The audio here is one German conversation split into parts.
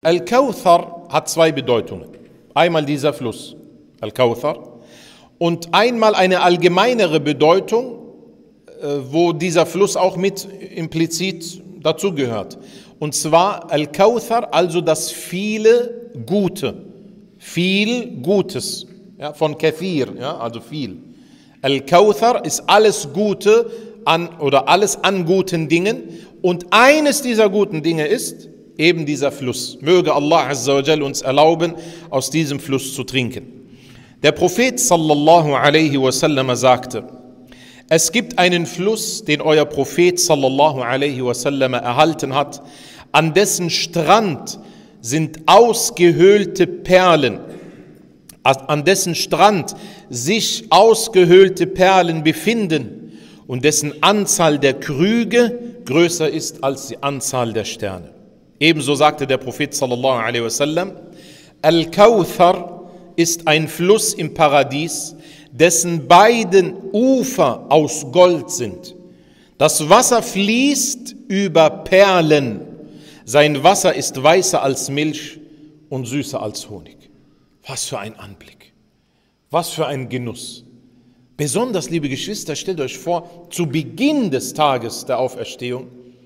Al-Kawthar hat zwei Bedeutungen. Einmal dieser Fluss, Al-Kawthar, und einmal eine allgemeinere Bedeutung, wo dieser Fluss auch mit implizit dazugehört. Und zwar Al-Kawthar, also das viele Gute, viel Gutes, ja, von Kathir, ja, also viel. Al-Kawthar ist alles Gute oder alles an guten Dingen, und eines dieser guten Dinge ist eben dieser Fluss. Möge Allah Azza wa Jal uns erlauben, aus diesem Fluss zu trinken. Der Prophet sallallahu alaihi wasallam sagte: Es gibt einen Fluss, den euer Prophet sallallahu alaihi wasallam erhalten hat, an dessen Strand sind ausgehöhlte Perlen, an dessen Strand sich ausgehöhlte Perlen befinden und dessen Anzahl der Krüge größer ist als die Anzahl der Sterne. Ebenso sagte der Prophet sallallahu alaihi wasallam: Al-Kawthar ist ein Fluss im Paradies, dessen beiden Ufer aus Gold sind. Das Wasser fließt über Perlen. Sein Wasser ist weißer als Milch und süßer als Honig. Was für ein Anblick. Was für ein Genuss. Besonders, liebe Geschwister, stellt euch vor, zu Beginn des Tages der Auferstehung,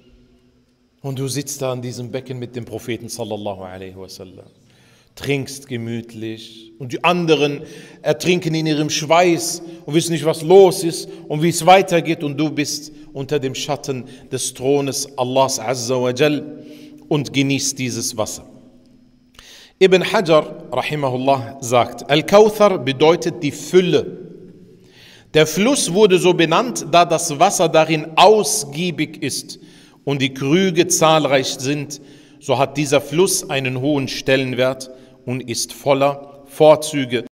und du sitzt da an diesem Becken mit dem Propheten sallallahu alaihi wasallam, trinkst gemütlich, und die anderen ertrinken in ihrem Schweiß und wissen nicht, was los ist und wie es weitergeht, und du bist unter dem Schatten des Thrones Allahs Azza wa Jal und genießt dieses Wasser. Ibn Hajar rahimahullah sagt: Al-Kawthar bedeutet die Fülle. Der Fluss wurde so benannt, da das Wasser darin ausgiebig ist und die Krüge zahlreich sind. So hat dieser Fluss einen hohen Stellenwert und ist voller Vorzüge.